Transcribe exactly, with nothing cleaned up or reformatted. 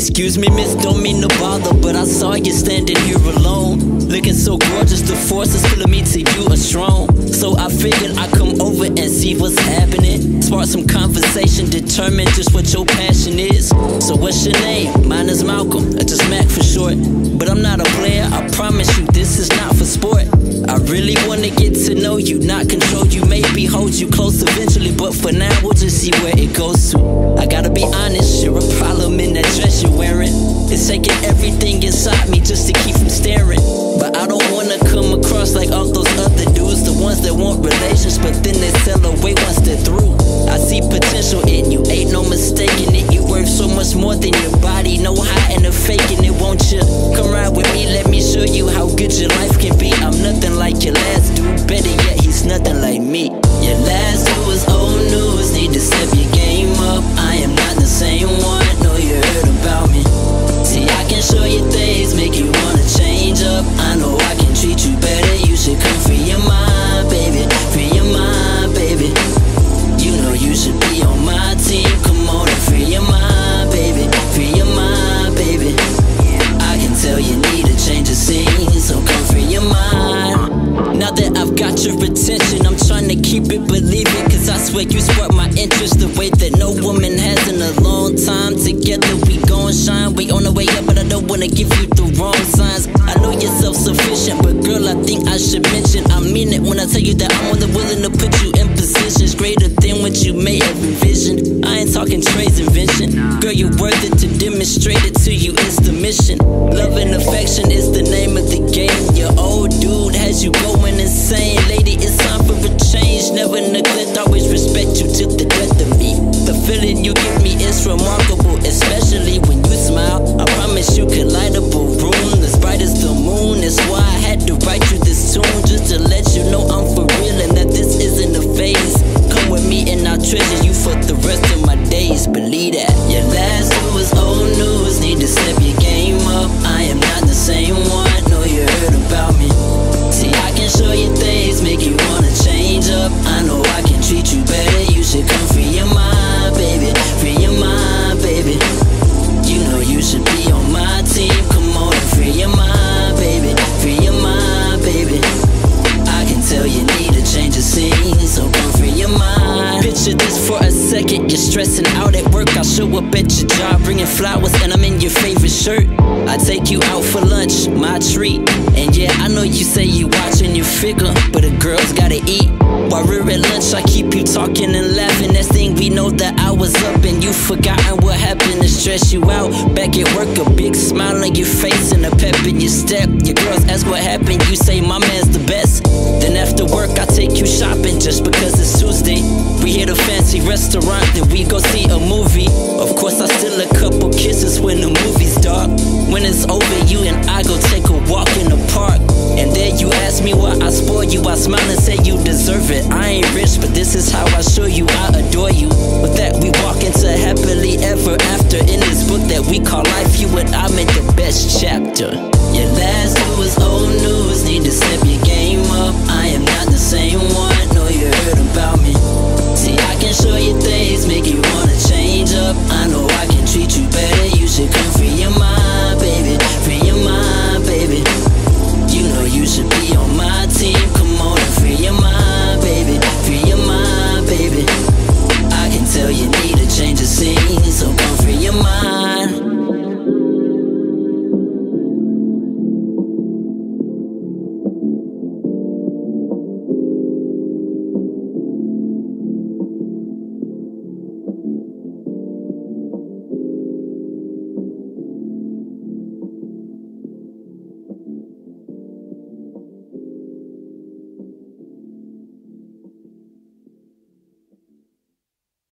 Excuse me, miss, don't mean to bother, but I saw you standing here alone, looking so gorgeous, the force is pulling me to you are strong. So I figured I'd come over and see what's happening, spark some conversation, determine just what your passion is. So what's your name? Mine is Malcolm, or just Mac for short. But I'm not a player, I promise you this is not for sport. I really wanna get to know you, not control you, maybe hold you close eventually, but for now we'll just see where it goes to. I gotta be honest, you're a problem in that dress you're wearing. It's taking everything inside me just to keep from staring. But I don't wanna come across like all those other dudes, the ones that want relations but then they sell away once they're through. I see potential in you, ain't no mistaking it. You worth so much more than your body, no hiding or faking it, won't you? Come ride with me, let me show you how good your life can be. I'm nothing like your last dude, better yet he's nothing like me. Your last dude was old news, need to step your game up. I am not the same one, know you heard about me. See, I can show you things, make you wanna change up. I know I can treat you better, you should come free your mind, baby. Free your mind, baby. You know you should be on my team, come on and free your mind, baby. Free your mind, baby. I can tell you need a change of scene, so come free your mind. Now that I've got your attention, I'm trying to keep it, believe it, cause I swear you spark my interest the way that no woman has in a long time. Together we gon' shine, we on the way up, but I don't wanna give you the wrong signs. I know you're self-sufficient, but girl, I think I should mention, I mean it when I tell you that I'm more than willing to put you in positions greater than what you may have envisioned. I ain't talking Trey's invention, girl, you're worth it, to demonstrate it to you is the mission. Love and affection is the name of the game. Your old dude has you going insane, lady, it's time for a change. Never neglect, always respect you to the death of me. The feeling you give me is remarkable, especially when you smile. I promise you could light up a room as bright as the moon. That's why I had to write you this tune, just to let you know I'm for real and that this isn't a phase. Come with me and I'll treasure you for the rest of my days, believe that. Your last dude was old news, need to step your game up. I am not the same one, know you heard about me. See, I can show you things, make you wanna change up. I know I can treat you better, you should come free your mind, baby. Free your mind, baby. You know you should be on my team, come on and free your mind, baby. Free your mind, baby. I can tell you need a change of scene, so come free your mind. Picture this for a second, you're stressing out at work. I'll show up at your job bringing flowers and I'm in your favorite shirt. I take you out for lunch, my treat. And yeah, I know you say you watching your figure, but a girl's gotta eat. While we're at lunch, I keep you talking and laughing. Next thing we know that I was up and you forgotten what happened to stress you out. Back at work, a big smile on your face and a pep in your step. Your girls ask what happened, you say my man's the best. Then after work, I take you shopping just because it's Tuesday. We hit a fancy restaurant, then we go see a movie. Of course, I steal a couple kisses when the movie's dark. When it's over, you and I go take a walk in the